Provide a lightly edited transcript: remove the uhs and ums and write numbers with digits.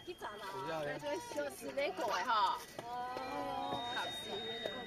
去站啊，在这休息那个的哈。哦，合适。